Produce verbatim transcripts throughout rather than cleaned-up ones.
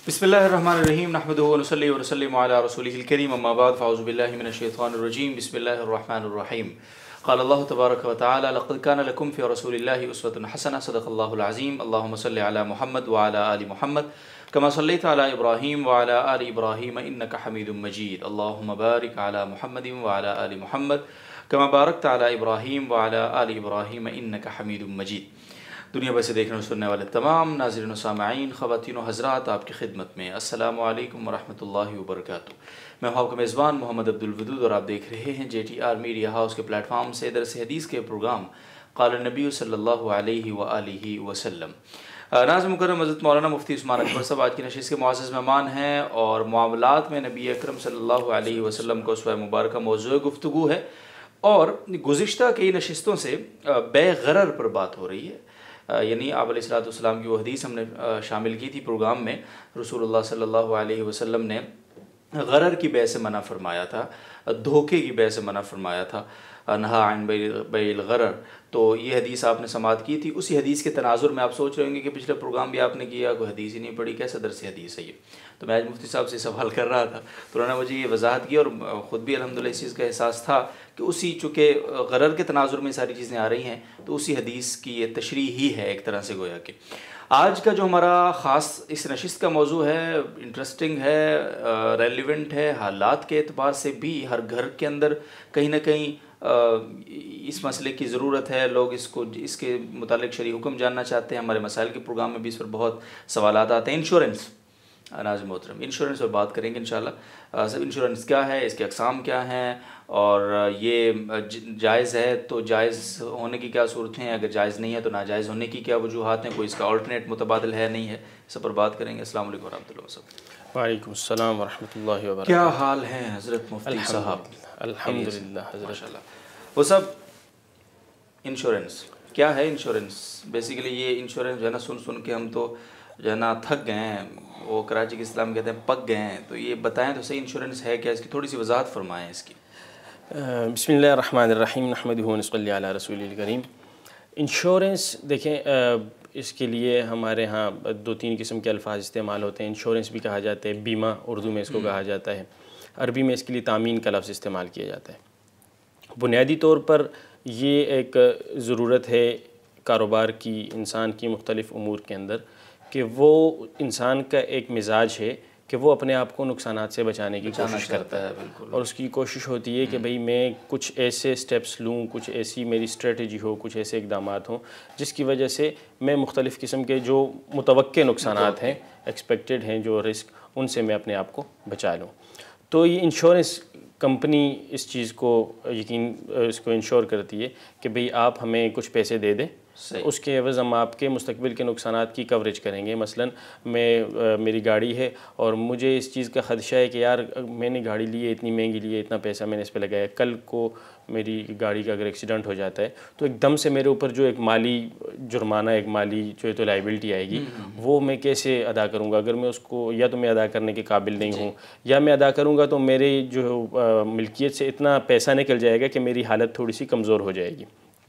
बिस्मिल्लाहिर्रहमानिर्रहीम नहमदुहु व नुसल्ली व नुसल्लिमु अला रसूलिहिल करीम अम्मा बाद फ़अऊज़ु बिल्लाहि मिनश शैतानिर रजीम बिस्मिल्लाहिर्रहमानिर्रहीम क़ाल अल्लाहु तबारक व तआला लक़द कान लकुम फ़ी रसूलिल्लाहि उस्वतुन हसनह सदक़ल्लाहुल अज़ीम अल्लाहुम्मा सल्लि अला मुहम्मद व अला आलि मुहम्मद कमा सल्लैता अला इब्राहीम व अला आलि इब्राहीम इन्नका हमीदुम मजीद अल्लाहुम्मा बारिक अला मुहम्मदिन व अला आलि मुहम्मद कमा बारकता अला इब्राहीम व अला आलि इब्राहीम इन्नका हमीदुम मजीद। दुनिया भर से देखने और सुनने वाले तमाम नाज़रीन व सामाईन, ख़वातीन व हज़रात, आपकी खिदमत में अस्सलामु अलैकुम व रहमतुल्लाहि व बरकातुहू। मैं हूं आपका मेज़बान मोहम्मद अब्दुल वदूद और आप देख रहे हैं J T R media house के प्लेटफार्म से दरस हदीस के प्रोग्राम क़ाल नबी सल्लल्लाहु अलैहि व आलिहि वसल्लम। नाज़ मुकर्रम हज़रत मौलाना मुफ्ती उस्मान अकबर साहब आज की नशिस्त के मुअज़्ज़ज़ मेहमान हैं और मामलात में नबी अकरम सल्लल्लाहु अलैहि वसल्लम को उस्वा मुबारका मौज़ूअ गुफ्तगू है और गुज़िश्ता कई नशिस्तों से बेग़रर पर बात हो रही है। यानी आप अलैहिस्सलाम की वो हदीस हमने शामिल की थी प्रोग्राम में। रसूलुल्लाह सल्लल्लाहु अलैहि वसल्लम ने गरर की बै से मना फरमाया था, धोखे की बै से मना फरमाया था, नहा अन बैल गरर। तो ये हदीस आपने समाअत की थी। उसी हदीस के तनाजुर में आप सोच रहे होंगे कि पिछले प्रोग्राम भी आपने किया, कोई हदीस ही नहीं पढ़ी, कैसा दरस हदीस है ये। तो मैं आज मुफ्ती साहब से सवाल कर रहा था तो उन्होंने मुझे ये वजाहत की और ख़ुद भी अल्हम्दुलिल्लाह इस चीज़ का एहसास था कि उसी चूँकि गरर के तनाजुर में सारी चीज़ें आ रही हैं तो उसी हदीस की ये तशरीह ही है एक तरह से, गोया कि आज का जो हमारा ख़ास इस नशिस्त का मौजू है, इंटरेस्टिंग है, रेलिवेंट है, हालात के एतबार से भी हर घर के अंदर कहीं ना कहीं इस मसले की ज़रूरत है। लोग इसको इसके मुतालिक शरई हुक्म जानना चाहते हैं। हमारे मसाइल के प्रोग्राम में भी इस पर बहुत सवालात आते हैं। इंश्योरेंस, नाज़ मोहतरम, इंश्योरेंस पर बात करेंगे इंशाल्लाह। सब इंश्योरेंस क्या है, इसके अक़साम क्या हैं और ये जायज़ है तो जायज़ होने की क्या सूरतें हैं, अगर जायज़ नहीं है तो नाजायज़ होने की क्या वजूहात हैं, कोई इसका अल्टरनेट मुतबादिल है नहीं है, सब पर बात करेंगे। अस्सलाम वालेकुम वरहमतुल्लाहि वबरकातुहू। वालेकुम अस्सलाम वरहमतुल्लाहि वबरकातुहू। क्या हाल है हज़रत मुफ्ती साहब? अल्हम्दुलिल्लाह हज़रत। वो सब इंश्योरेंस क्या है? इंश्योरेंस बेसिकली ये इंश्योरेंस जो है ना, सुन सुन के हम तो जो है ना थक गए हैं। वो कराची के इस्लाम कहते हैं पक गए हैं। तो ये बताएं तो सही, इंश्योरेंस है क्या, इसकी थोड़ी सी वजाहत फरमाएं इसकी। बिस्मिल्लाहिर्रहमानिर्रहीम नहमदुहु व नसल्ली अला रसूलिल करीम। इंश्योरेंस देखें, इसके लिए हमारे यहाँ दो तीन किस्म के अल्फाज इस्तेमाल होते हैं। इंश्योरेंस भी कहा जाता है, बीमा उर्दू में इसको कहा जाता है, अरबी में इसके लिए तामीन का लफ्ज़ इस्तेमाल किया जाता है। बुनियादी तौर पर ये एक ज़रूरत है कारोबार की, इंसान की मुख्तलिफ़ उमूर के अंदर, कि वो इंसान का एक मिजाज है कि वो अपने आप को नुकसानात से बचाने की कोशिश करता है, और उसकी कोशिश होती है कि भाई मैं कुछ ऐसे स्टेप्स लूँ, कुछ ऐसी मेरी स्ट्रेटजी हो, कुछ ऐसे इक़दामात हों जिसकी वजह से मैं मुख्तलिफ़ किस्म के जो मुतवक्के नुकसानात हैं, एक्सपेक्टेड हैं जो रिस्क, उनसे मैं अपने आप को बचा लूँ। तो ये इंश्योरेंस कंपनी इस चीज़ को यकीन इसको इंश्योर करती है कि भाई आप हमें कुछ पैसे दे दें, उसके एवज़ हम आपके मुस्तकबिल के नुकसानात की कवरेज करेंगे। मसलन मैं आ, मेरी गाड़ी है और मुझे इस चीज़ का ख़दशा है कि यार मैंने गाड़ी ली है, इतनी महंगी ली है, इतना पैसा मैंने इस पर लगाया, कल को मेरी गाड़ी का अगर एक्सीडेंट हो जाता है तो एकदम से मेरे ऊपर जो एक माली जुर्माना, एक माली जो है तो लाइबिलिटी आएगी, वो मैं कैसे अदा करूँगा? अगर मैं उसको, या तो मैं अदा करने के काबिल नहीं हूँ, या मैं अदा करूँगा तो मेरे जो मिल्कियत से इतना पैसा निकल जाएगा कि मेरी हालत थोड़ी सी कमज़ोर हो जाएगी।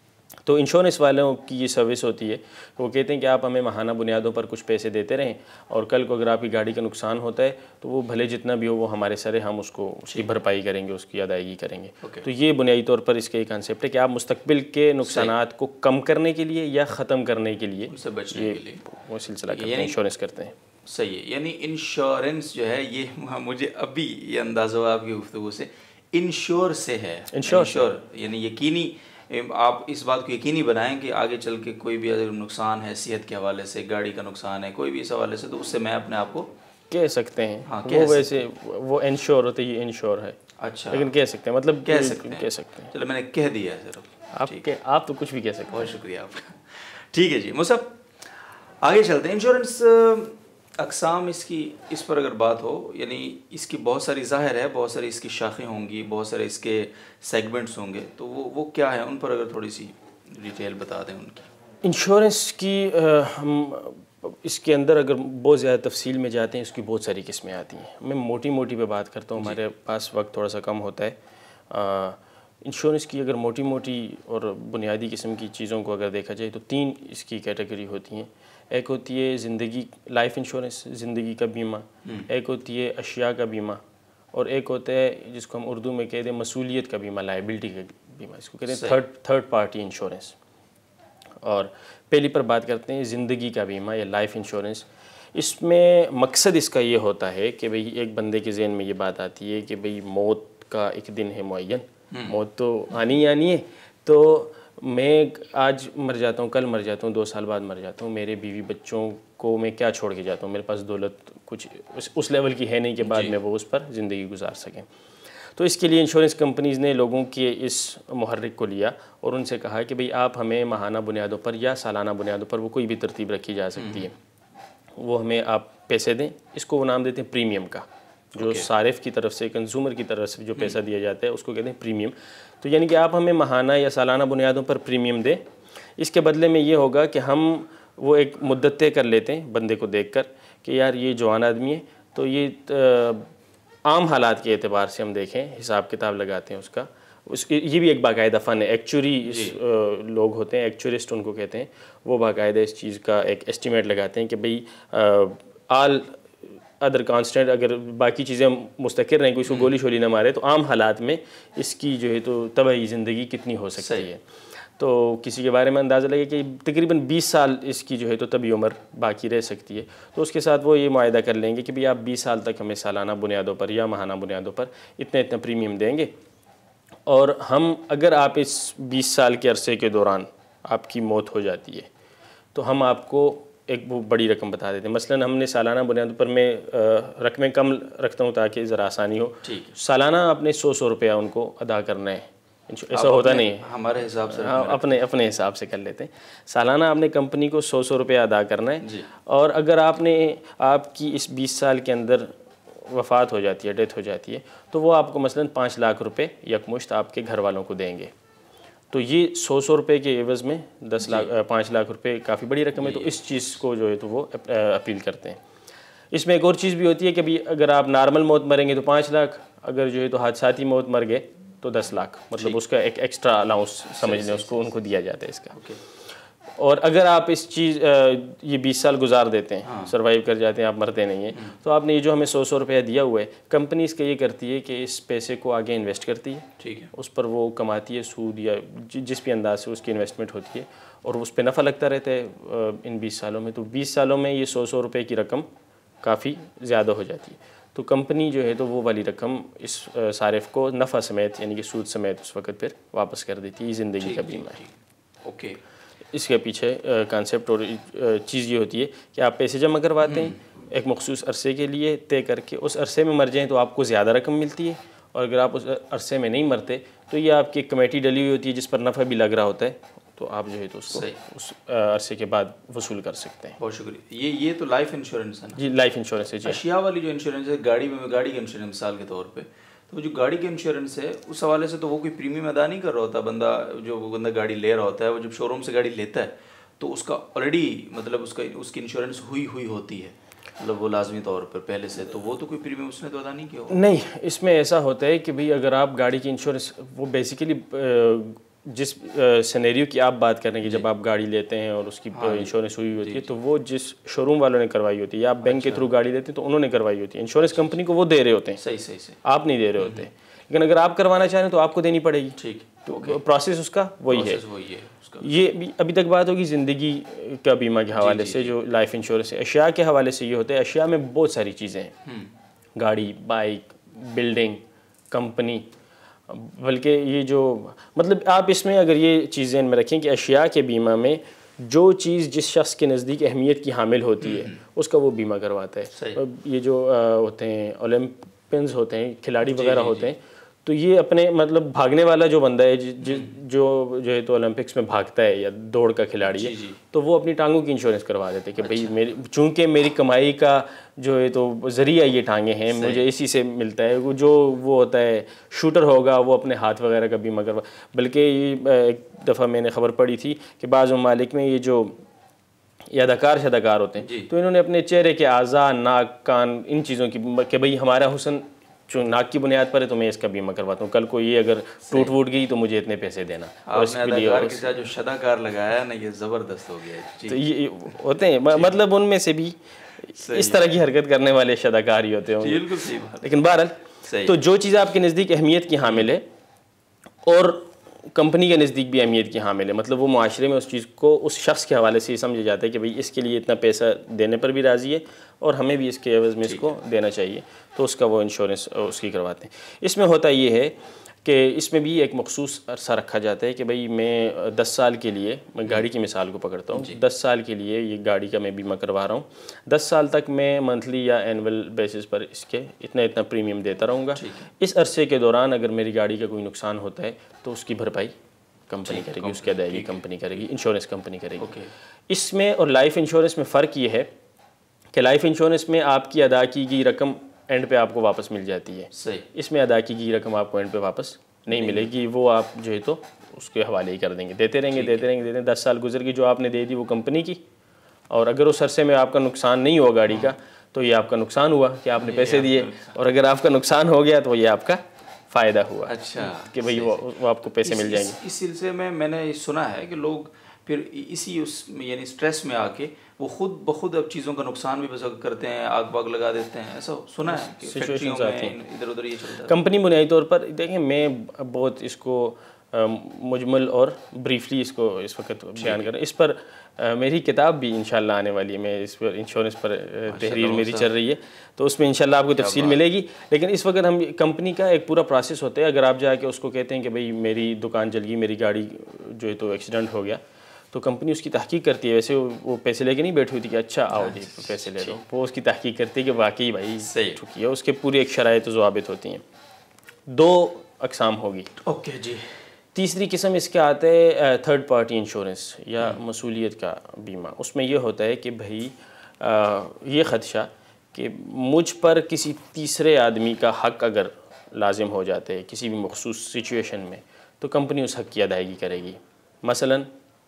तो इंश्योरेंस वालों की ये सर्विस होती है, वो कहते हैं कि आप हमें माहाना बुनियादों पर कुछ पैसे देते रहें और कल को अगर आपकी गाड़ी का नुकसान होता है तो वो भले जितना भी हो वो हमारे सर है, हम उसको उसकी भरपाई करेंगे, उसकी अदायगी करेंगे। तो ये बुनियादी तौर पर इसका एक कंसेप्ट है कि आप मुस्तकबिल के नुकसानात को कम करने के लिए या ख़त्म करने के लिए उनसे बचने के लिए वो सिलसिला करते हैं, इंश्योरेंस करते हैं। सही है। यानी इंश्योरेंस जो है ये मुझे अभी ये अंदाज़ा हुआ आपकी गुफ्तगू से, इंश्योर से है। इंश्योर यानी यकीनी, आप इस बात को यकीनी बनाएं कि आगे चल के कोई भी अगर नुकसान है सेहत के हवाले से, गाड़ी का नुकसान है, कोई भी इस हवाले से, तो उससे मैं अपने आप को कह सकते हैं। हाँ, वो वैसे वो इंश्योर होते ये इंश्योर है। अच्छा, लेकिन कह सकते हैं, मतलब कह सकते हैं, कह सकते हैं। चलो मैंने कह दिया है सिर्फ, आप के, आप तो कुछ भी कह सकते हैं। बहुत शुक्रिया आपका। ठीक है जी मुसब, आगे चलते हैं। इंश्योरेंस अक़साम इसकी, इस पर अगर बात हो, यानी इसकी बहुत सारी ज़ाहिर है, बहुत सारी इसकी शाखें होंगी, बहुत सारे इसके सेगमेंट्स होंगे, तो वो वो क्या है, उन पर अगर थोड़ी सी डिटेल बता दें उनकी। इंश्योरेंस की आ, हम इसके अंदर अगर बहुत ज़्यादा तफसील में जाते हैं, इसकी बहुत सारी किस्में आती हैं। मैं मोटी मोटी पे बात करता हूँ, हमारे पास वक्त थोड़ा सा कम होता है। इंश्योरेंस की अगर मोटी मोटी और बुनियादी किस्म की चीज़ों को अगर देखा जाए तो तीन इसकी कैटेगरी होती हैं। एक होती है ज़िंदगी लाइफ इंश्योरेंस, ज़िंदगी का बीमा, एक होती है अशिया का बीमा, और एक होता है जिसको हम उर्दू में कहते हैं मसूलियत का बीमा, लाइबिलिटी का बीमा, इसको कहते हैं थर्ड थर्ड पार्टी इंश्योरेंस। और पहली पर बात करते हैं ज़िंदगी का बीमा या लाइफ इंश्योरेंस। इसमें मकसद इसका ये होता है कि भाई एक बंदे के जहन में ये बात आती है कि भाई मौत का एक दिन है मुअय्यन, मौत तो आनी ही आनी है, तो मैं आज मर जाता हूँ, कल मर जाता हूँ, दो साल बाद मर जाता हूँ, मेरे बीवी बच्चों को मैं क्या छोड़ के जाता हूँ, मेरे पास दौलत कुछ उस, उस लेवल की है नहीं कि बाद में वो उस पर ज़िंदगी गुजार सकें। तो इसके लिए इंश्योरेंस कंपनीज़ ने लोगों के इस मुहर्रिक को लिया और उनसे कहा कि भाई आप हमें माहाना बुनियादों पर या सालाना बुनियादों पर, वो कोई भी तरतीब रखी जा सकती है, वो हमें आप पैसे दें। इसको वो नाम देते हैं प्रीमियम का, जो okay. सारिफ की तरफ से, कंज्यूमर की तरफ से जो पैसा दिया जाता है उसको कहते हैं प्रीमियम। तो यानी कि आप हमें माहाना या सालाना बुनियादों पर प्रीमियम दें, इसके बदले में ये होगा कि हम वो एक मुद्दत तय कर लेते हैं बंदे को देखकर कि यार ये जवान आदमी है, तो ये आम हालात के एतबार से हम देखें, हिसाब किताब लगाते हैं उसका, उसकी ये भी एक बाकायदा फ़न है। एक्चुअरी लोग होते हैं, एक्चुरिस्ट उनको कहते हैं, वो बाकायदा इस चीज़ का एक एस्टिमेट लगाते हैं कि भाई आल अदर कांस्टेंट, अगर बाकी चीज़ें मुस्तकिर रहें, कोई इसको गोली शोली ना मारे, तो आम हालात में इसकी जो है तो तबाही ज़िंदगी कितनी हो सकती है। तो किसी के बारे में अंदाज़ा लगे कि तकरीबन बीस साल इसकी जो है तो तभी उम्र बाकी रह सकती है, तो उसके साथ वो ये मुआयदा कर लेंगे कि भाई आप बीस साल तक हमें सालाना बुनियादों पर या माहाना बुनियादों पर इतना इतना प्रीमियम देंगे, और हम अगर आप इस बीस साल के अरसे के दौरान आपकी मौत हो जाती है तो हम आपको एक वो बड़ी रकम बता देते हैं। मसलन हमने सालाना बुनियादों पर, मैं रकमें कम रखता हूँ ताकि ज़रा आसानी हो, सालाना आपने सौ सौ रुपया उनको अदा करना है, ऐसा होता नहीं है, हमारे हिसाब से हाँ अपने अपने हिसाब से कर लेते हैं। सालाना आपने कंपनी को सौ सौ रुपया अदा करना है, और अगर आपने आपकी इस बीस साल के अंदर वफ़ात हो जाती है, डेथ हो जाती है, तो वो आपको मसलन पाँच लाख रुपए यकमुश्त आपके घर वालों को देंगे। तो ये सौ सौ रुपये के एवज़ में दस लाख पाँच लाख रुपए काफ़ी बड़ी रकम है, तो इस चीज़ को जो है तो वो अपील करते हैं। इसमें एक और चीज़ भी होती है कि भाई अगर आप नॉर्मल मौत मरेंगे तो पाँच लाख, अगर जो है तो हादसाती मौत मर गए तो दस लाख, मतलब उसका एक एक्स्ट्रा अलाउंस समझ लें उसको, उनको दिया जाता है इसका। और अगर आप इस चीज़ ये बीस साल गुजार देते हैं, हाँ। सर्वाइव कर जाते हैं, आप मरते नहीं हैं, तो आपने ये जो हमें सौ सौ रुपया दिया हुआ है, कंपनी इसका ये करती है कि इस पैसे को आगे इन्वेस्ट करती है, ठीक है, उस पर वो कमाती है सूद या जिस भी अंदाज से उसकी इन्वेस्टमेंट होती है, और उस पर नफ़ा लगता रहता है इन बीस सालों में। तो बीस सालों में ये सौ सौ रुपये की रकम काफ़ी ज़्यादा हो जाती है, तो कंपनी जो है तो वो वाली रकम इस सारिफ को नफ़ा समेत यानी कि सूद समेत उस वक़्त फिर वापस कर देती है। ये ज़िंदगी का बीमा है। ओके, इसके पीछे कॉन्सेप्ट और चीज़ ये होती है कि आप पैसे जमा करवाते हैं एक मखसूस अरसे के लिए तय करके, उस अरसे में मर जाएँ तो आपको ज़्यादा रकम मिलती है, और अगर आप उस अरसे में नहीं मरते तो ये आपकी एक कमेटी डली हुई होती है जिस पर नफ़ा भी लग रहा होता है, तो आप जो है तो उसको उस अरसे के बाद वसूल कर सकते हैं। बहुत शुक्रिया। ये ये तो लाइफ इंश्योरेंस है ना? जी लाइफ इंश्योरेंस है जी। अशिया वाली जो इंश्योरेंस है, गाड़ी में गाड़ी का इंश्योरेंस मिसाल के तौर पे, तो जो गाड़ी का इंश्योरेंस है उस हवाले से तो वो कोई प्रीमियम अदा नहीं कर रहा होता बंदा, जो बंदा गाड़ी ले रहा होता है वो जब शोरूम से गाड़ी लेता है तो उसका ऑलरेडी मतलब उसका उसकी इंश्योरेंस हुई हुई होती है, मतलब वो लाजमी तौर पर पहले से, तो वो तो कोई प्रीमियम उसने तो अदा नहीं किया होगा। नहीं, इसमें ऐसा होता है कि भाई अगर आप गाड़ी की इंश्योरेंस, वो बेसिकली जिस सिनेरियो की आप बात कर रहे हैं कि जब आप गाड़ी लेते हैं और उसकी हाँ, इंश्योरेंस हुई होती है, तो वो जिस शोरूम वालों ने करवाई होती है या आप बैंक अच्छा। के थ्रू गाड़ी लेते हैं तो उन्होंने करवाई होती है, इंश्योरेंस कंपनी को वो दे रहे होते हैं, सही सही सही आप नहीं दे रहे होते। लेकिन अगर आप करवाना चाहें तो आपको देनी पड़ेगी, ठीक, तो प्रोसेस उसका वही है, वही है उसका। ये अभी तक बात होगी ज़िंदगी का बीमा के हवाले से, जो लाइफ इंश्योरेंस है। अशिया के हवाले से ये होता है, अशिया में बहुत सारी चीज़ें हैं, गाड़ी, बाइक, बिल्डिंग, कंपनी, बल्कि ये जो मतलब आप इसमें अगर ये चीज़ें में रखें कि अशिया के बीमा में जो चीज़ जिस शख्स के नज़दीक अहमियत की हामिल होती है उसका वो बीमा करवाता है। ये जो होते हैं ओलंपियंस होते हैं, खिलाड़ी वगैरह होते हैं, तो ये अपने मतलब भागने वाला जो बंदा है ज, ज, जो जो है तो ओलंपिक्स में भागता है या दौड़ का खिलाड़ी है, तो वो अपनी टांगों की इंश्योरेंस करवा देते हैं कि अच्छा। भाई मेरी चूँकि मेरी कमाई का जो है तो ज़रिया ये टांगे हैं, मुझे इसी से मिलता है। वो जो वो होता है शूटर होगा वो अपने हाथ वगैरह का बीमा करवा, बल्कि एक दफ़ा मैंने ख़बर पढ़ी थी कि बाज़ ममालिक में ये जो अदाकार शदाकार होते हैं तो इन्होंने अपने चेहरे के आज़ा, नाक, कान, इन चीज़ों की कि भाई हमारा हुस्न जो नाक की बुनियाद पर है तो मैं इसका बीमा करवाता हूँ, कल को ये अगर टूट वूट गई तो मुझे इतने पैसे देना। और इसके लिए अदाकार के साथ जो शदाकार लगाया ना, ये ज़बरदस्त हो गया जी। तो ये होते हैं, मतलब उनमें से भी इस तरह की हरकत करने वाले शदाकार ही होते होंगे। बिल्कुल सही बात। लेकिन बहरहाल तो जो चीज़ आपके नज़दीक अहमियत की हामिल है और कंपनी के नज़दीक भी अहमियत की हामिल है, मतलब वो माशरे में उस चीज़ को उस शख्स के हवाले से समझा जाता है कि भाई इसके लिए इतना पैसा देने पर भी राज़ी है और हमें भी इसके एवज़ में इसको देना चाहिए, तो उसका वो इंश्योरेंस उसकी करवाते हैं। इसमें होता ये है कि इसमें भी एक मखसूस अरसा रखा जाता है कि भाई मैं दस साल के लिए, मैं गाड़ी की मिसाल को पकड़ता हूँ, दस साल के लिए ये गाड़ी का मैं बीमा करवा रहा हूँ, दस साल तक मैं मंथली या एनुअल बेसिस पर इसके इतना इतना प्रीमियम देता रहूँगा। इस अरसे के दौरान अगर मेरी गाड़ी का कोई नुकसान होता है तो उसकी भरपाई कंपनी करेगी, उसकी अदायगी कंपनी करेगी, इंश्योरेंस कंपनी करेगी। इसमें और लाइफ इंश्योरेंस में फ़र्क ये है कि लाइफ इंश्योरेंस में आपकी अदा की गई रकम एंड पे आपको वापस मिल जाती है, सही। इसमें अदा की गई रकम आपको एंड पे वापस नहीं मिलेगी, वो आप जो है तो उसके हवाले ही कर देंगे, देते रहेंगे देते रहेंगे देते रहेंगे दस साल गुजर गई, जो आपने दे दी वो कंपनी की, और अगर उस अरसे में आपका नुकसान नहीं हुआ गाड़ी का तो ये आपका नुकसान हुआ कि आपने पैसे दिए, और अगर आपका नुकसान हो गया तो ये आपका फ़ायदा हुआ। अच्छा, कि भाई वो, वो आपको पैसे मिल जाएंगे। इस सिलसिले में मैंने सुना है कि लोग फिर इसी उस यानी स्ट्रेस में आके वो खुद ब खुद अब चीज़ों का नुकसान भी बस करते हैं, आग बाग लगा देते हैं, ऐसा सुना है कि फैक्ट्रियों में इधर उधर ये चलता है। कंपनी बुनियादी तौर पर देखें, मैं बहुत इसको मुजमल और ब्रीफली इसको इस वक्त बयान कर रहा हूँ। इस पर आ, मेरी किताब भी इंशाल्लाह आने वाली है, मैं इस पर इंश्योरेंस पर तहरीर मेरी चल रही है, तो उसमें इंशाल्लाह आपको तफसील मिलेगी। लेकिन इस वक्त हम कंपनी का एक पूरा प्रोसेस होता है, अगर आप जाके उसको कहते हैं कि भाई मेरी दुकान जल गई, मेरी गाड़ी जो है तो एक्सीडेंट हो गया, तो कंपनी उसकी तहकीक करती है। वैसे वो पैसे लेके नहीं बैठी हुई थी कि अच्छा आओ जी पैसे ले लो, वो उसकी तहकीक करती है कि वाकई भाई सही ठुकी है, उसके पूरी एक शराइत ज़वाबित होती हैं। दो अक़साम होगी। ओके जी। तीसरी किस्म इसके आते है थर्ड पार्टी इंश्योरेंस या मसूलियत का बीमा। उसमें यह होता है कि भाई ये ख़दशा कि मुझ पर किसी तीसरे आदमी का हक़ अगर लाजिम हो जाते हैं किसी भी मखसूस सिचुएशन में, तो कंपनी उस हक़ की अदायगी करेगी। मसलन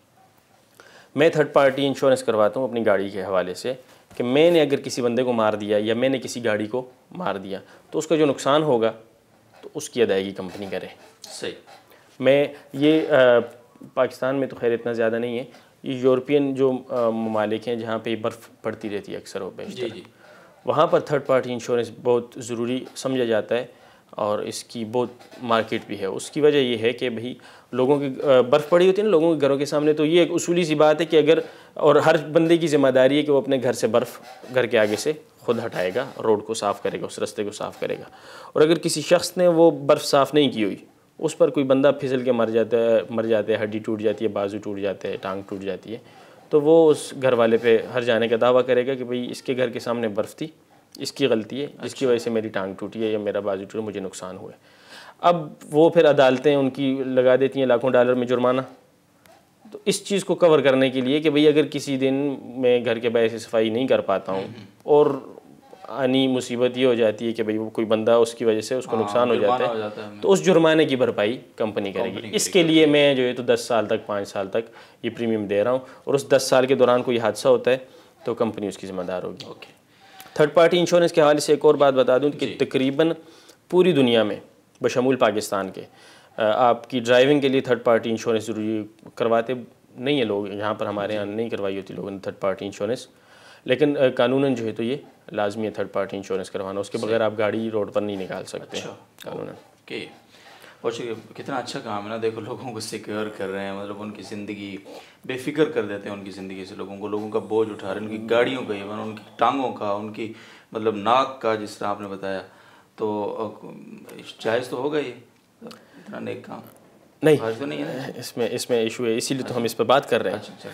मैं थर्ड पार्टी इंश्योरेंस करवाता हूँ अपनी गाड़ी के हवाले से कि मैंने अगर किसी बंदे को मार दिया या मैंने किसी गाड़ी को मार दिया तो उसका जो नुकसान होगा तो उसकी अदायगी कंपनी करे। सही। मैं ये आ, पाकिस्तान में तो खैर इतना ज़्यादा नहीं है, ये यूरोपियन जो ममालिक हैं जहाँ पे बर्फ़ पड़ती रहती है अक्सर व बेशतर, वहाँ पर थर्ड पार्टी इंश्योरेंस बहुत ज़रूरी समझा जाता है और इसकी बहुत मार्केट भी है। उसकी वजह यह है कि भाई लोगों की बर्फ़ पड़ी होती है ना लोगों के घरों के सामने, तो ये एक उसूली सी बात है कि अगर, और हर बंदे की ज़िम्मेदारी है कि वो अपने घर से बर्फ़ घर के आगे से खुद हटाएगा, रोड को साफ़ करेगा, उस रास्ते को साफ़ करेगा। और अगर किसी शख्स ने वो बर्फ़ साफ़ नहीं की हुई, उस पर कोई बंदा फिसल के मर जाता है मर जाता है हड्डी टूट जाती है, बाजू टूट जाते हैं, टांग टूट जाती है, तो वो उस घर वाले पे हर जाने का दावा करेगा कि भाई इसके घर के सामने बर्फ़ थी, इसकी गलती है, जिसकी वजह से मेरी टांग टूटी है या मेरा बाजू टूटा, मुझे नुकसान हुआ है। अब वो फिर अदालतें उनकी लगा देती हैं लाखों डॉलर में जुर्माना। तो इस चीज़ को कवर करने के लिए कि भाई अगर किसी दिन मैं घर के बाहर से सफाई नहीं कर पाता हूँ और आनी मुसीबत ये हो जाती है कि भाई वो कोई बंदा उसकी वजह से उसको नुकसान हो जाता है, जाता है तो उस जुर्माने की भरपाई कंपनी करेगी। इसके लिए मैं जो है तो दस साल तक पाँच साल तक ये प्रीमियम दे रहा हूँ, और उस दस साल के दौरान कोई हादसा होता है तो कंपनी उसकी ज़िम्मेदार होगी। ओके। थर्ड पार्टी इंश्योरेंस के हवाले से एक और बात बता दूं कि तकरीबन पूरी दुनिया में बशमूल पाकिस्तान के आपकी ड्राइविंग के लिए थर्ड पार्टी इंश्योरेंस ज़रूरी करवाते नहीं है लोग, यहाँ पर हमारे यहाँ नहीं करवाई होती लोगों ने थर्ड पार्टी इंश्योरेंस, लेकिन कानूनन जो है तो ये लाजमी है थर्ड पार्टी इंश्योरेंस करवाना, उसके बगैर आप गाड़ी रोड पर नहीं निकाल सकते। अच्छा, कानूनन। ओके। और कितना अच्छा काम है ना, देखो लोगों को सिक्योर कर रहे हैं, मतलब उनकी ज़िंदगी बेफिक्र कर देते हैं, उनकी ज़िंदगी से लोगों को लोगों का बोझ उठा रहे हैं, उनकी गाड़ियों का, इवन उनकी टांगों का, उनकी मतलब नाक का, जिस तरह आपने बताया, तो जायज़ तो होगा ये इतना नेक काम? नहीं, तो नहीं है इसमें इसमें इशू है, इसीलिए तो हम इस पर बात कर रहे हैं। अच्छा,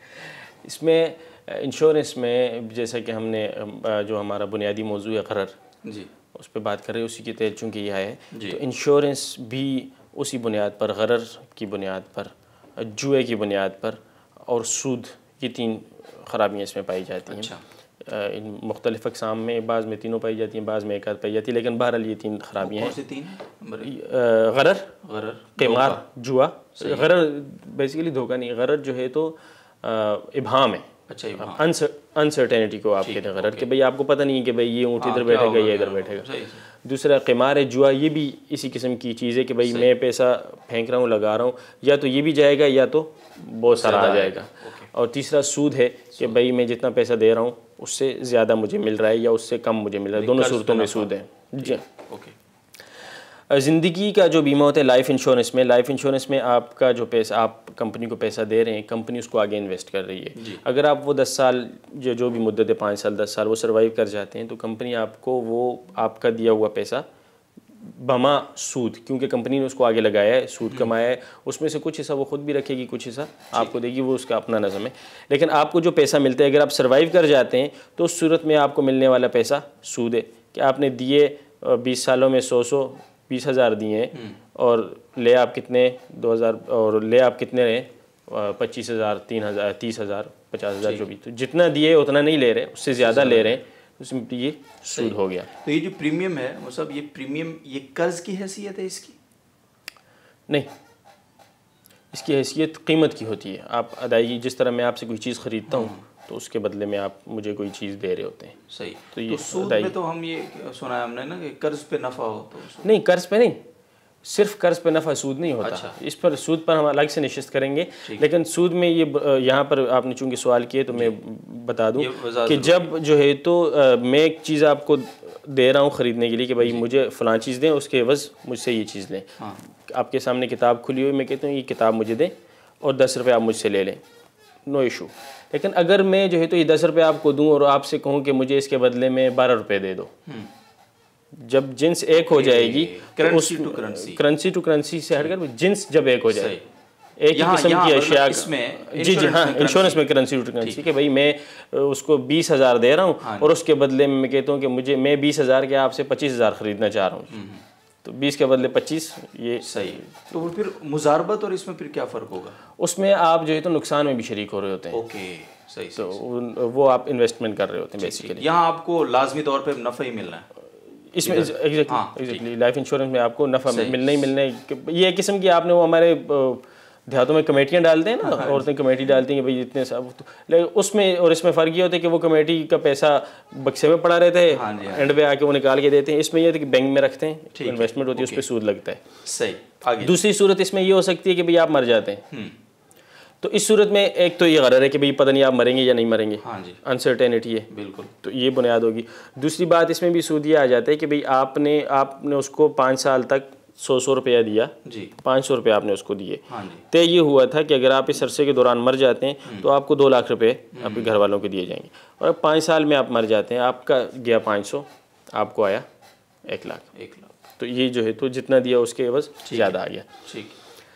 इसमें इंश्योरेंस में जैसा कि हमने जो हमारा बुनियादी मौजू है ग़रर जी, उस पर बात कर रहे हैं, उसी के तहत चूँकि यह है तो इंश्योरेंस भी उसी बुनियाद पर, ग़रर की बुनियाद पर, जुए की बुनियाद पर और सूद, ये तीन ख़राबियाँ इसमें पाई जाती हैं। अच्छा। इन मुख्तलिफ़ अक़साम में बाज़ में तीनों पाई जाती हैं, बाज़ में एक आध पाई जाती है, लेकिन बहरहाल ये तीन ख़राबियाँ हैं। तीन ग़रर, ग़रर, क़िमार, जुआ। ग़रर बेसिकली धोखा नहीं, ग़रर जो है तो इब्हाम है। अच्छा, अनसर्टेनिटी को आप कहते हैं ग़रर, कि भाई आपको पता नहीं है कि भाई ये ऊँट इधर बैठेगा या इधर बैठेगा। दूसरा क़िमार है, जुआ, ये भी इसी किस्म की चीज़ है कि भाई मैं पैसा फेंक रहा हूँ, लगा रहा हूँ, या तो ये भी जाएगा या तो बहुत सारा आ जाएगा। और तीसरा सूद है कि भाई मैं जितना पैसा दे रहा हूँ उससे ज़्यादा मुझे मिल रहा है या उससे कम मुझे मिल रहा है, दोनों सूरतों में सूद है। जी ओके। ज़िंदगी का जो बीमा होता है लाइफ इंश्योरेंस में, लाइफ इंश्योरेंस में आपका जो पैसा आप कंपनी को पैसा दे रहे हैं, कंपनी उसको आगे इन्वेस्ट कर रही है। अगर आप वो दस साल जो जो भी मुद्दत है, पाँच साल दस साल वो सर्वाइव कर जाते हैं, तो कंपनी आपको वो आपका दिया हुआ पैसा बमा सूद, क्योंकि कंपनी ने उसको आगे लगाया है, सूद कमाया है, उसमें से कुछ हिस्सा वो खुद भी रखेगी, कुछ हिस्सा आपको देगी, वो उसका अपना नज़म है। लेकिन आपको जो पैसा मिलता है, अगर आप सर्वाइव कर जाते हैं तो उस सूरत में आपको मिलने वाला पैसा सूद है कि आपने दिए बीस सालों में सौ सौ बीस हज़ार दिए हैं और ले आप कितने दो हज़ार और ले आप कितने रहे पच्चीस हज़ार तीन हज़ार तीस हज़ार पचास हज़ार जो भी, तो जितना दिए उतना नहीं ले रहे, उससे ज़्यादा ले रहे हैं, उसमें ये सूद हो गया। तो ये जो प्रीमियम है मतलब ये प्रीमियम ये कर्ज की हैसियत है इसकी? नहीं, इसकी हैसियत कीमत की होती है। आप अदायगी, जिस तरह मैं आपसे कोई चीज़ ख़रीदता हूँ तो उसके बदले में आप मुझे कोई चीज़ दे रहे होते हैं। सही। तो ये तो सूद में तो हम ये सुना है हमने ना कि कर्ज पे नफ़ा हो, तो नहीं, कर्ज पे नहीं, सिर्फ कर्ज पे नफ़ा सूद नहीं होता। अच्छा। इस पर सूद पर हम अलग से निश्चित करेंगे, लेकिन सूद में ये यहाँ पर आपने चूंकि सवाल किए तो मैं बता दूं कि जब जो है तो आ, मैं एक चीज़ आपको दे रहा हूँ ख़रीदने के लिए कि भाई मुझे फ़लाँ चीज़ दें, उसके एवज़ मुझसे ये चीज़ लें। हाँ। आपके सामने किताब खुली हुई, मैं कहता हूँ ये किताब मुझे दें और दस रुपये आप मुझसे ले लें, नो इशू। लेकिन अगर मैं जो है तो ये दस रुपये आपको दूँ और आपसे कहूँ कि मुझे इसके बदले में बारह रुपये दे दो, जब जिन्स एक हो जाएगी, currency to currency, currency to currency से हटकर जिन्स जब एक हो जाए, एक ही किस्म की अशिया, जी जी हाँ, इंश्योरेंस में करेंसी टू करेंसी कि भाई मैं उसको बीस हज़ार दे रहा हूँ और उसके बदले में मैं कहता हूँ कि मुझे मैं बीस हज़ार के आपसे पच्चीस हज़ार ख़रीदना चाह रहा हूँ, तो बीस के बदले पच्चीस, ये सही। तो फिर मुजारबत और इसमें फिर क्या फ़र्क होगा? उसमें आप जो है तो नुकसान में भी शरीक हो रहे होते हैं। ओके, सही। तो वो आप इन्वेस्टमेंट कर रहे होते हैं बेसिकली। यहाँ आपको लाजमी तौर पे नफ़ा ही मिलना है इसमें, एग्जैक्टली एग्जैक्टली लाइफ इंश्योरेंस में आपको नफ़ा मिलना ही मिलना है। ये किस्म की आपने वो हमारे देहातों में कमेटियाँ डालते हैं ना, औरतें कमेटी डालती हैं कि भाई इतने सब, लेकिन उसमें और इसमें फ़र्क ये होता है कि वो कमेटी का पैसा बक्से में पड़ा रहता है, एंड पे आके वो निकाल के देते हैं। इसमें यह है कि बैंक में रखते हैं, इन्वेस्टमेंट होती है, उस पर सूद लगता है। सही। आगे दूसरी सूरत इसमें ये हो सकती है कि भाई आप मर जाते हैं, तो इस सूरत में एक तो ये गरर है कि भाई पता नहीं आप मरेंगे या नहीं मरेंगे, हाँ जी, अनसर्टेनिटी है, बिल्कुल, तो ये बुनियाद होगी। दूसरी बात इसमें भी सूद ये आ जाता है कि भाई आपने आपने उसको पाँच साल तक सौ सौ रुपया दिया जी, पाँच सौ रुपये आपने उसको दिए, हाँ जी, तय ये हुआ था कि अगर आप इस अरसे के दौरान मर जाते हैं तो आपको दो लाख रुपए आपके घर वालों को दिए जाएंगे, और पाँच साल में आप मर जाते हैं, आपका गया पाँच सौ, आपको आया एक लाख एक लाख तो ये जो है तो जितना दिया उसके एवज ज़्यादा आ गया। ठीक।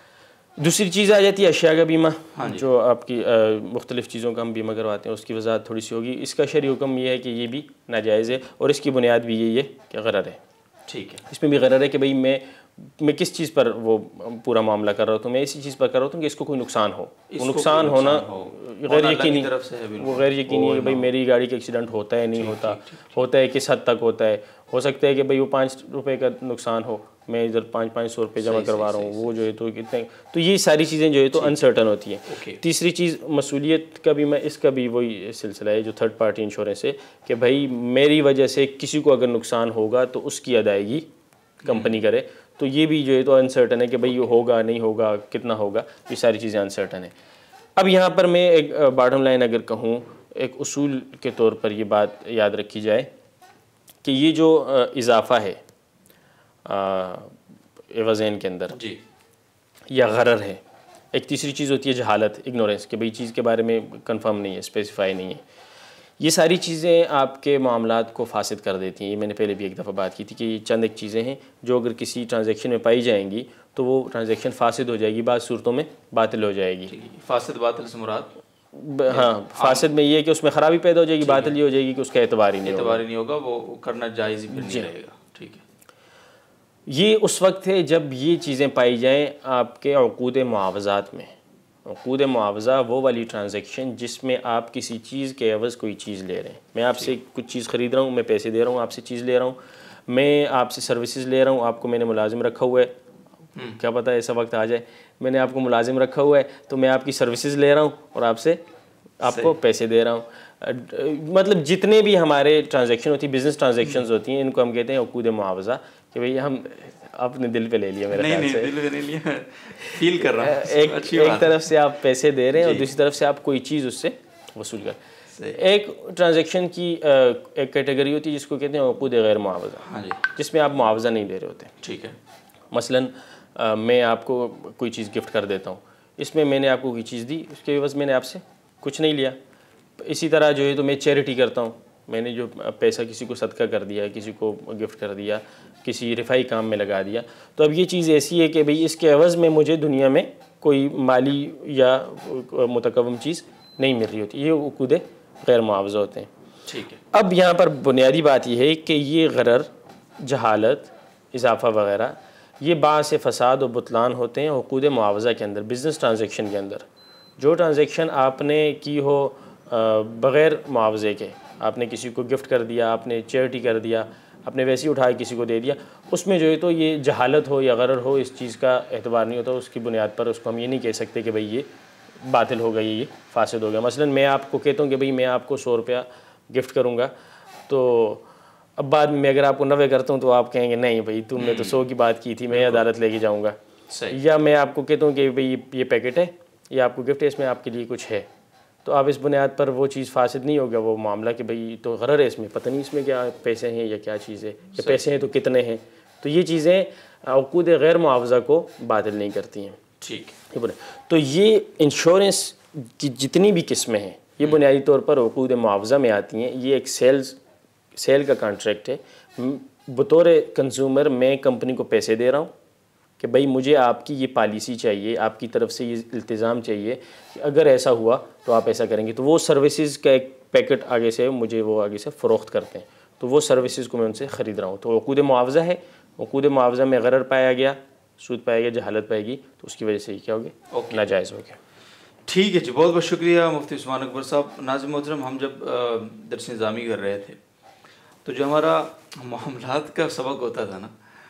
दूसरी चीज़ आ जाती है अशिया का बीमा, हाँ जो आपकी मुख्तलिफ़ चीज़ों का हम बीमा करवाते हैं, उसकी वजाहत थोड़ी सी होगी। इसका शरई हुक्म ये है कि ये भी नाजायज़ है और इसकी बुनियाद भी यही है कि गरर है। ठीक है, इसमें भी गरर है कि भाई मैं मैं किस चीज़ पर वो पूरा मामला कर रहा हूँ, तो मैं इसी चीज़ पर कर रहा हूँ कि इसको कोई नुकसान हो, वो नुकसान होना गैर यकीनी, वो गैर यकीनी है कि भाई मेरी गाड़ी का एक्सीडेंट होता है नहीं होता, होता है किस हद तक होता है, हो सकता है कि भाई वो पाँच रुपए का नुकसान हो, मैं इधर पाँच पाँच सौ रुपये जमा करवा रहा हूँ, वो जो है तो कितने, तो ये सारी चीज़ें जो है तो अनसर्टन होती हैं। तीसरी चीज़ मसूलियत का बीमा, इसका भी वही सिलसिला है जो थर्ड पार्टी इंश्योरेंस है कि भाई मेरी वजह से किसी को अगर नुकसान होगा तो उसकी अदायगी कंपनी करे, तो ये भी जो है तो अनसर्टन है कि भाई ये होगा नहीं होगा, कितना होगा, ये सारी चीज़ें अनसर्टन है। अब यहाँ पर मैं एक बॉटम लाइन अगर कहूँ, एक उसूल के तौर पर ये बात याद रखी जाए कि ये जो इजाफ़ा है एवज़ेन के अंदर जी, या गरर है, एक तीसरी चीज़ होती है जहालत, इग्नोरेंस, कि भाई चीज़ के बारे में कंफर्म नहीं है, स्पेसिफाई नहीं है। ये सारी चीज़ें आपके मामलात को फासिद कर देती हैं। ये मैंने पहले भी एक दफ़ा बात की थी कि ये चंद एक चीज़ें हैं जो अगर किसी ट्रांजैक्शन में पाई जाएंगी तो वो ट्रांजैक्शन फासिद हो जाएगी, बाद सूरतों में बातिल हो जाएगी। फासिद बातिल से मुराद, हाँ, फासिद में ये है कि उसमें ख़राबी पैदा हो जाएगी, बातिल ये हो जाएगी कि उसका एतबार ही नहीं एतबार ही नहीं होगा, वो करना जायज़ ही नहीं रहेगा। ठीक है, ये उस वक्त है जब ये चीज़ें पाई जाएँ आपके उक़ूद मुआवज़ात में। उक़ूद मुआवज़ा वो वाली ट्रांजैक्शन जिसमें आप किसी चीज़ के एवज़ कोई चीज़ ले रहे हैं। मैं आपसे कुछ चीज़ ख़रीद रहा हूँ, मैं पैसे दे रहा हूँ, आपसे चीज़ ले रहा हूँ, मैं आपसे सर्विसेज ले रहा हूँ, आपको मैंने मुलाजिम रखा हुआ है, क्या पता ऐसा वक्त आ जाए मैंने आपको मुलाजिम रखा हुआ है तो मैं आपकी सर्विसेज ले रहा हूँ और आपसे आपको पैसे दे रहा हूँ। मतलब जितने भी हमारे ट्रांजैक्शन होती है, बिजनेस ट्रांजैक्शंस होती हैं, इनको हम कहते हैं उकूद मुआवजा, कि भाई हम अपने दिल पे ले लिया मेरे ख्याल से। नहीं दिल पे नहीं लिया, फील कर रहा हूँ। एक अच्छी एक बात तरफ से आप पैसे दे रहे हैं और जी। दूसरी तरफ से आप कोई चीज़ उससे वसूल कर। सही। एक ट्रांजैक्शन की अ, एक कैटेगरी होती है जिसको कहते हैं उकूद गैर मुआवजा, हाँ जी, जिसमें आप मुआवजा नहीं दे रहे होते। ठीक है। मसलन अ, मैं आपको कोई चीज़ गिफ्ट कर देता हूँ, इसमें मैंने आपको कोई चीज़ दी, उसके एवज़ मैंने आपसे कुछ नहीं लिया। इसी तरह जो है तो मैं चैरिटी करता हूँ, मैंने जो पैसा किसी को सदका कर दिया, किसी को गिफ्ट कर दिया, किसी रिफाई काम में लगा दिया, तो अब ये चीज़ ऐसी है कि भाई इसके एवज़ में मुझे दुनिया में कोई माली या मुतकव्वम चीज़ नहीं मिल रही होती, ये उकूद गैर मुआवजा होते हैं। ठीक है। अब यहाँ पर बुनियादी बात यह है कि ये गरर, जहालत, इजाफ़ा वग़ैरह ये बासे फ़साद और बुतलान होते हैं उकूद मुआवजा के अंदर। बिज़नेस ट्रांजैक्शन के अंदर जो ट्रांजैक्शन आपने की हो बग़ैर मुआवजे के, आपने किसी को गिफ्ट कर दिया, आपने चैरिटी कर दिया, आपने वैसे ही उठा के किसी को दे दिया, उसमें जो है तो ये जहालत हो या गरर हो, इस चीज़ का एतबार नहीं होता। उसकी बुनियाद पर उसको हम ये नहीं कह सकते कि भाई ये बातिल हो गई, ये फासिद हो गया। मसलन मैं आपको कहता हूँ कि भाई मैं आपको सौ रुपया गिफ्ट करूँगा, तो अब बाद में अगर आपको नवे करता हूँ तो आप कहेंगे नहीं भाई तुमने तो सौ की बात की थी, मैं अदालत लेके जाऊँगा। या मैं आपको कहता हूँ कि भाई ये पैकेट है, ये आपको गिफ्ट है, इसमें आपके लिए कुछ है, तो आप इस बुनियाद पर वो चीज़ फासिद नहीं होगा वो मामला कि भाई तो गरर है इसमें, पता नहीं इसमें क्या पैसे हैं या क्या चीज़ है, या पैसे हैं तो कितने हैं। तो ये चीज़ें उकूद गैर मुआवजा को बातिल नहीं करती हैं। ठीक। तो ये इंश्योरेंस की जितनी भी किस्में हैं ये बुनियादी तौर पर उकूद मुआवजा में आती हैं। ये एक सेल्स सेल का कॉन्ट्रैक्ट है। बतौर कंज्यूमर मैं कंपनी को पैसे दे रहा हूँ कि भाई मुझे आपकी ये पॉलिसी चाहिए, आपकी तरफ से ये इल्तिज़ाम चाहिए कि अगर ऐसा हुआ तो आप ऐसा करेंगे, तो वो सर्विसेज का एक पैकेट आगे से मुझे वो आगे से फ़रोख्त करते हैं, तो वो सर्विसेज को मैं उनसे ख़रीद रहा हूँ। तो उकूद मुआवजा है, उकूद मुआवजा में गरर पाया गया, सूद पाया गया, जहालत पाएगी, तो उसकी वजह से ही क्या हो गया, ओके, नाजायज़ हो गया। ठीक है जी, बहुत बहुत शुक्रिया मुफ्ती उस्मान अकबर साहब। नाज़िम मोहतरम, हम जब दर्स निज़ामी कर रहे थे तो जो हमारा मामलात का सबक होता था ना,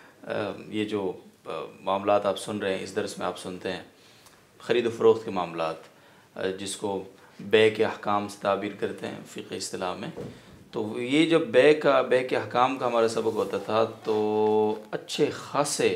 ये जो मामलात आप सुन रहे हैं इस दर्स में आप सुनते हैं ख़रीद फ़रोख्त के मामलात, जिसको बै के अहकाम से ताबीर करते हैं फ़िक़्ह इस्तिलाह में। तो ये जब बै का बै के अहकाम का हमारा सबक होता था तो अच्छे ख़ासे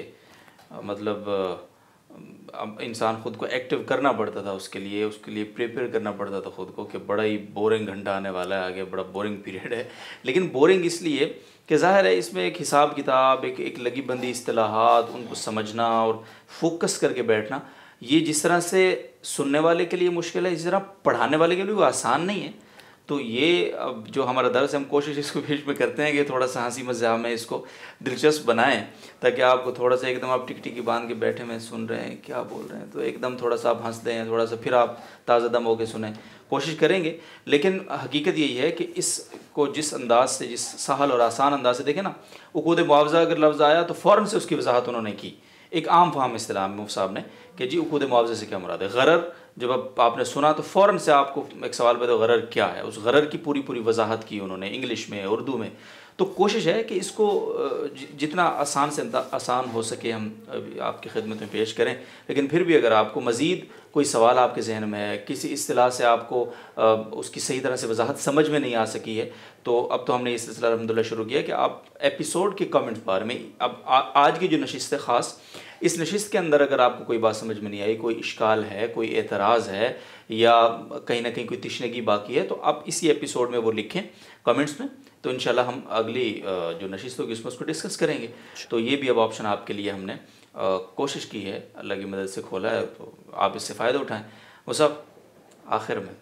मतलब इंसान ख़ुद को एक्टिव करना पड़ता था, उसके लिए उसके लिए प्रिपेयर करना पड़ता था ख़ुद को कि बड़ा ही बोरिंग घंटा आने वाला है आगे, बड़ा बोरिंग पीरियड है। लेकिन बोरिंग इसलिए कि ज़ाहिर है इसमें एक हिसाब किताब, एक एक लगी बंदी इस्तिलाहात, उनको समझना और फोकस करके बैठना, ये जिस तरह से सुनने वाले के लिए मुश्किल है, इस तरह पढ़ाने वाले के लिए वो आसान नहीं है। तो ये अब जो हमारा दर्स है, हम कोशिश इसको बीच में करते हैं कि थोड़ा सा हंसी मज़ाक में इसको दिलचस्प बनाएं, ताकि आपको थोड़ा सा एकदम आप टिक टिकी बांध के बैठे में सुन रहे हैं क्या बोल रहे हैं, तो एकदम थोड़ा सा आप हंस दें, थोड़ा सा फिर आप ताज़ा दम होकर सुनें, कोशिश करेंगे। लेकिन हकीकत यही है कि इसको जिस अंदाज से, जिस सहल और आसान अंदाज से देखें ना, उकूद मुआवजा अगर लफ्ज़ आया तो फ़ौरन से उसकी वजाहत उन्होंने की, एक आम फाहम इस्तिलाह में मुफ्ती साहब ने, कि जी उकूद मुआवजे से क्या मुराद है। गरर जब अब आपने सुना तो फ़ौरन से आपको एक सवाल पैदा, तो गरर क्या है, उस गरर की पूरी पूरी वजाहत की उन्होंने इंग्लिश में, उर्दू में। तो कोशिश है कि इसको जितना आसान से आसान हो सके हम आपकी खिदमत में पेश करें। लेकिन फिर भी अगर आपको मज़ीद कोई सवाल आपके जहन में है, किसी इस्तिलाह से आपको उसकी सही तरह से वजाहत समझ में नहीं आ सकी है, तो अब तो हमने ये सिलसिला अल्हम्दुलिल्लाह शुरू किया कि आप एपिसोड के कमेंट्स बारे में, अब आ, आज की जो नशिस्त है ख़ास, इस नशिस्त के अंदर अगर आपको कोई बात समझ में नहीं आई, कोई इश्काल है, कोई एतराज़ है, या कहीं ना कहीं कोई तिश्नगी बाकी है, तो आप इसी एपिसोड में वो लिखें कमेंट्स में, तो इंशाल्लाह हम अगली जो नशिस्त होगी उसमें उसको डिस्कस करेंगे। तो ये भी अब ऑप्शन आपके लिए हमने आ, कोशिश की है, अल्लाह की मदद से खोला है, तो आप इससे फ़ायदा उठाएँ। वो सब आखिर में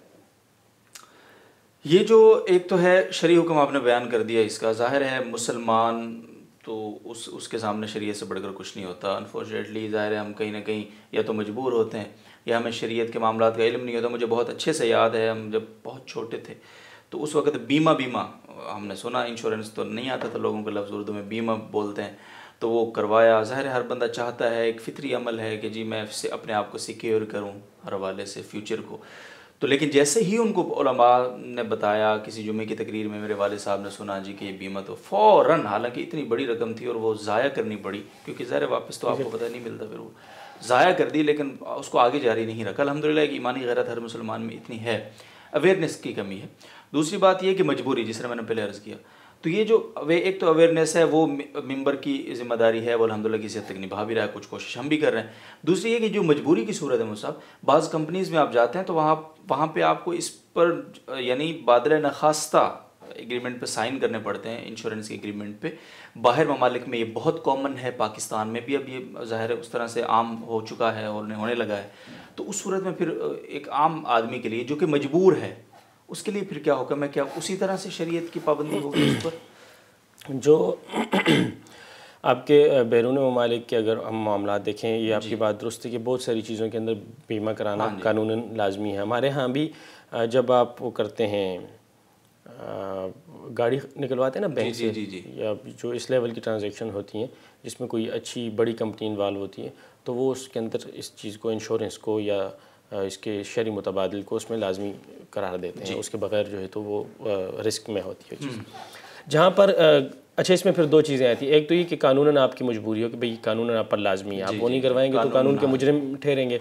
ये जो एक तो है शरई हुक्म आपने बयान कर दिया, इसका ज़ाहिर है मुसलमान तो उस उसके सामने शरीयत से बढ़कर कुछ नहीं होता। अनफॉर्चुनेटली ज़ाहिर है हम कहीं ना कहीं या तो मजबूर होते हैं या हमें शरीयत के मामलात का इल्म नहीं होता। मुझे बहुत अच्छे से याद है, हम जब बहुत छोटे थे तो उस वक्त बीमा बीमा हमने सुना, इंश्योरेंस तो नहीं आता था लोगों को, लफ्ज़ उर्दू में बीमा बोलते हैं, तो वो करवाया। ज़ाहिर है हर बंदा चाहता है, एक फ़ितरी अमल है कि जी मैं अपने आप को सिक्योर करूँ हर हवाले से फ्यूचर को। तो लेकिन जैसे ही उनको उलमा ने बताया, किसी जुमे की तकरीर में मेरे वालिद साहब ने सुना जी कि ये बीमा, तो फ़ौरन, हालांकि इतनी बड़ी रकम थी और वो ज़ाया करनी पड़ी, क्योंकि ज़ाहिर वापस तो आपको पता नहीं मिलता, फिर वो ज़ाया कर दी, लेकिन उसको आगे जारी नहीं रखा। अल्हम्दुलिल्लाह एक ईमानी गैरत हर मुसलमान में इतनी है। अवेयरनेस की कमी है। दूसरी बात ये कि मजबूरी, जिसने मैंने पहले अर्ज़ किया, तो ये जो वे एक तो अवेयरनेस है वो मेंबर की जिम्मेदारी है, वो अल्हम्दुलिल्लाह किसी हद तक निभा भी रहा है, कुछ कोशिश हम भी कर रहे हैं। दूसरी ये कि जो मजबूरी की सूरत है मुसाब, बाज़ कंपनीज़ में आप जाते हैं तो वहाँ वहाँ पे आपको इस पर यानी बादल नखास्ता एग्रीमेंट पे साइन करने पड़ते हैं, इंश्योरेंस के एग्रीमेंट पे। बाहर ममालिक में ये बहुत कॉमन है, पाकिस्तान में भी अब ये ज़ाहिर है उस तरह से आम हो चुका है और होने लगा है। तो उस सूरत में फिर एक आम आदमी के लिए जो कि मजबूर है, उसके लिए फिर क्या हुक्म है? क्या उसी तरह से शरीयत की पाबंदी होगी उस पर? जो आपके बैरून ममालिक के अगर हम मामला देखें, ये आपकी बात दुरुस्त है कि बहुत सारी चीज़ों के अंदर बीमा कराना हाँ कानूनन लाजमी है। हमारे यहाँ भी जब आप वो करते हैं गाड़ी निकलवाते हैं ना बैंक से, जी, जी, जी। या जो इस लेवल की ट्रांजैक्शन होती हैं जिसमें कोई अच्छी बड़ी कंपनी इन्वॉल्व होती है, तो वो उसके अंदर इस चीज़ को, इंश्योरेंस को या इसके शरी मुतबादिल को उसमें लाजमी करार देते हैं। उसके बगैर जो है तो वो रिस्क में होती है चीज़। जहाँ पर अच्छा, इसमें फिर दो चीज़ें आती हैं। एक तो ये कि कानूनन आपकी मजबूरी हो कि भाई कानूनन आप पर लाजमी है, आप वो नहीं करवाएंगे तो कानून के मुजरिम ठहरेंगे।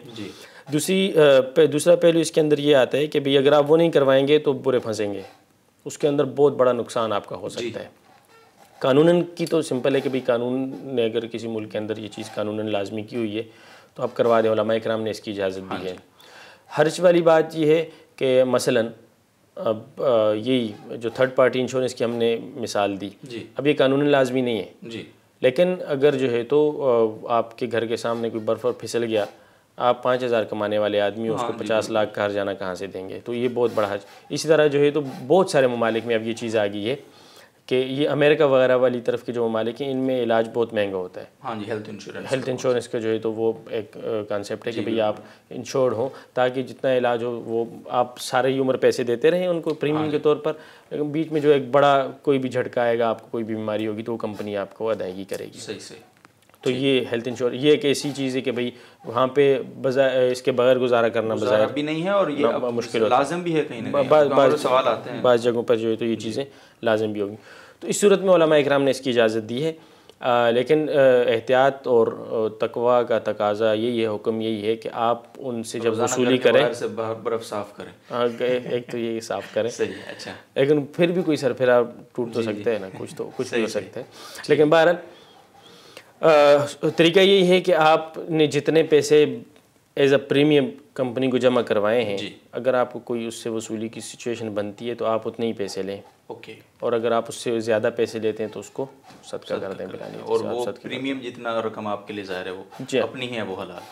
दूसरी दूसरा पहलू इसके अंदर ये आता है कि भाई अगर आप वो नहीं करवाएंगे तो बुरे फंसेंगे, उसके अंदर बहुत बड़ा नुकसान आपका हो सकता है। कानूनन की तो सिंपल है कि भाई कानून ने अगर किसी मुल्क के अंदर ये चीज़ कानूनन लाजमी की हुई है तो आप करवा दें, उलमा इकराम ने इसकी इजाज़त दी है। हर्ज वाली बात ये है कि मसलन अब यही जो थर्ड पार्टी इंश्योरेंस की हमने मिसाल दी, अब ये कानूनन लाजमी नहीं है जी, लेकिन अगर जो है तो आपके घर के सामने कोई बर्फ़ और फिसल गया, आप पाँच हज़ार कमाने वाले आदमी उसको हाँ, पचास लाख का हर्जाना कहाँ से देंगे? तो ये बहुत बड़ा हर्ज। इसी तरह जो है तो बहुत सारे ममालिक में अब ये चीज़ आ गई है कि ये अमेरिका वगैरह वाली तरफ के जो ममालिक हैं इनमें इलाज बहुत महंगा होता है। हाँ जी, हेल्थ इंश्योरेंस हेल्थ इंश्योरेंस का जो है तो वो एक कॉन्सेप्ट है कि भाई आप इंश्योर्ड हो ताकि जितना इलाज हो वो आप सारी उम्र पैसे देते रहें उनको प्रीमियम के तौर पर, लेकिन बीच में जो एक बड़ा कोई भी झटका आएगा, आपको कोई बीमारी होगी तो वो कंपनी आपको अदायगी करेगी। सही सही। तो ये हेल्थ इंश्योरेंस ये एक ऐसी चीज़ है कि भाई वहाँ पे बजाय इसके बगैर गुजारा करना बजाय भी नहीं है और ये मुश्किल लाजम भी है कहीं ना कहीं, सवाल आते हैं बाज़ जगहों पर जो है तो ये चीज़ें लाजम भी होगी। तो इस सूरत में उलमा इकराम ने इसकी इजाज़त दी है, आ, लेकिन एहतियात और तकवा का तकाजा यही है, हुक्म यही है कि आप उनसे जब वसूली करें से बर्फ़ साफ़ करें। हाँ, एक तो ये साफ़ करें। सही है। अच्छा, लेकिन फिर भी कोई सरफिरा टूट तो सकता है ना, कुछ तो कुछ भी हो सकता है। लेकिन बहरहाल तरीका यही है कि आपने जितने पैसे एज अ प्रीमियम कंपनी को जमा करवाए हैं, अगर आपको कोई उससे वसूली की सिचुएशन बनती है तो आप उतने ही पैसे लें। ओके। और अगर आप उससे ज़्यादा पैसे लेते हैं तो उसको सदका कर दें बिलानी। और वो प्रीमियम जितना रकम आपके लिए ज़ाहिर है वो अपनी है, वो हलाल।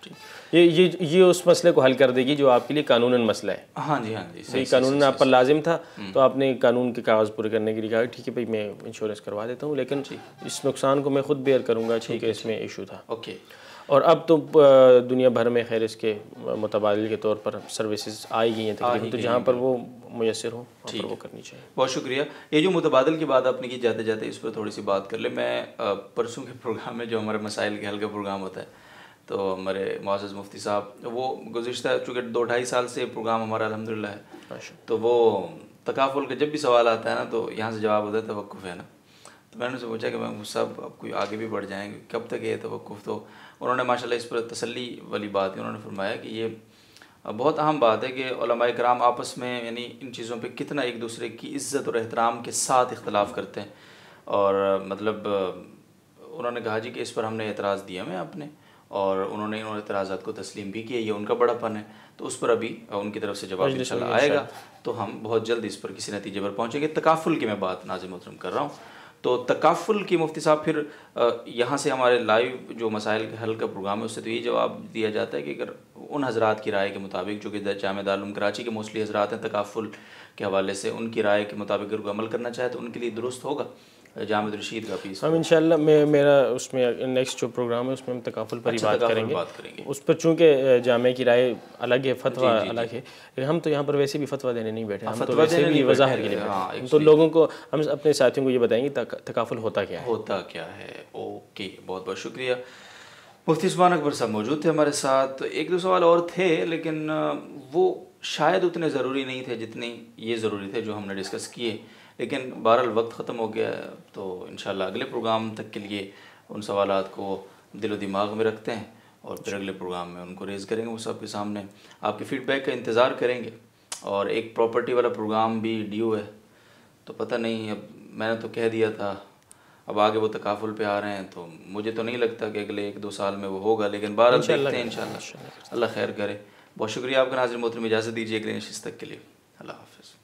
ये ये ये उस मसले को हल कर देगी जो आपके लिए कानूनन मसला है। हाँ जी, हाँ जी। सही, कानून आप पर लाजिम था तो आपने कानून के कागज़ पूरे करने के लिए कहा ठीक है भाई मैं इंश्योरेंस करवा देता हूँ, लेकिन इस नुकसान को मैं खुद बेयर करूँगा क्योंकि इसमें इशू था। ओके। और अब तो दुनिया भर में खैर इसके मुतबादिल के तौर पर सर्विसेज आई गई हैं तकरीबन, तो जहाँ पर वो मुयसर हो वहाँ पर वो करनी चाहिए। बहुत शुक्रिया। ये जो मुतबादिल की बात आपने की, जाते जाते इस पर थोड़ी सी बात कर ले। मैं परसों के प्रोग्राम में जो हमारे मसाइल के हल का प्रोग्राम होता है, तो हमारे मुअज़्ज़ज़ मुफ्ती साहब, वो गुज़िश्ता चूँकि दो ढाई साल से प्रोग्राम हमारा अल्हम्दुलिल्लाह है, तो वो तकाफुल का जब भी सवाल आता है ना तो यहाँ से जवाब होता है तवक्कुफ़ है ना। तो मैंने उनसे पूछा कि मैं साहब अब कोई आगे भी बढ़ जाएंगे, कब तक ये तवक्कुफ़? तो उन्होंने माशाल्लाह इस पर तसल्ली वाली बात है, उन्होंने फरमाया कि ये बहुत अहम बात है कि उलमा इकराम आपस में यानी इन चीज़ों पे कितना एक दूसरे की इज़्ज़त और एहतराम के साथ इख्तलाफ करते हैं। और मतलब उन्होंने कहा जी कि इस पर हमने एतराज़ दिया मैं आपने, और उन्होंने इन एतराज़ात को तस्लीम भी किया, ये उनका बड़ापन है। तो उस पर अभी उनकी तरफ से जवाब इंशाल्लाह आएगा, तो हम बहुत जल्द इस पर किसी नतीजे पर पहुँचेंगे। तकाफुल की मैं बात नाज़िम मोहतरम कर रहा हूँ, तो तकाफुल की मुफ्ती साहब फिर यहाँ से हमारे लाइव जो मसाइल के हल का प्रोग्राम है उससे तो ये जवाब दिया जाता है कि अगर उन हज़रात की राय के मुताबिक, जो कि जामिया दारुल उलूम कराची के मोस्टली हज़रात हैं तकाफुल के हवाले से, उनकी राय के मुताबिक अगर अमल करना चाहे तो उनके लिए दुरुस्त होगा जामिद रशीद का पीस। हम इंशाल्लाह मैं मेरा उसमें नेक्स्ट जो प्रोग्राम है उसमें हम तकाफुल पर ही अच्छा, बात करेंगे बात करेंगे उस पर, चूँकि जामे की राय अलग है, फतवा अलग है, लेकिन हम तो यहाँ पर वैसे भी फतवा देने नहीं बैठे, हम तो वैसे भी वजाहत के लिए बैठे। हम तो लोगों को, हम अपने साथियों को ये बताएंगे तकाफुल होता क्या है, होता क्या है। ओके, बहुत बहुत शुक्रिया। मुफ्ती उस्मान अकबर साहब मौजूद थे हमारे साथ। एक दो सवाल और थे लेकिन वो शायद उतने ज़रूरी नहीं थे जितने ये ज़रूरी थे जो हमने डिस्कस किए, लेकिन बहरहाल वक्त ख़त्म हो गया, तो इंशाल्लाह अगले प्रोग्राम तक के लिए उन सवालात को दिलो दिमाग में रखते हैं और फिर अगले प्रोग्राम में उनको रेज़ करेंगे वो सबके सामने। आपके फ़ीडबैक का इंतज़ार करेंगे। और एक प्रॉपर्टी वाला प्रोग्राम भी ड्यू है, तो पता नहीं, अब मैंने तो कह दिया था, अब आगे वो तकाफुल पे आ रहे हैं, तो मुझे तो नहीं लगता कि अगले एक दो साल में वो होगा, लेकिन बाहर देखते हैं इंशाल्लाह, अल्लाह खैर करे। बहुत शुक्रिया आपका। नाज़रीन मोहतरम, इजाज़त दीजिए अगले नशिस्त तक के लिए। अल्लाह हाफ़िज़।